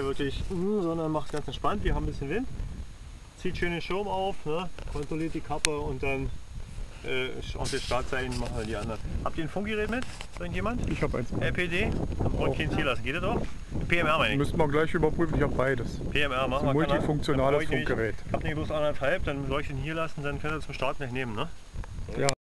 wirklich, sondern macht ganz entspannt. Wir haben ein bisschen Wind, zieht schön den Schirm auf, ne? Kontrolliert die Kappe und dann auf das Startzeichen machen wir die anderen. Habt ihr ein Funkgerät mit? Irgendjemand? Ich habe eins mit. LPD? Dann braucht kein Ziel lassen. Geht das auch? PMR meine ich. Müssen wir gleich überprüfen, ich habe beides. PMR machen wir. Ein multifunktionales Funkgerät. Ich habe nicht bloß 1,5, dann soll ich den hier lassen, dann könnt ihr zum Start nicht nehmen, ne? Ja.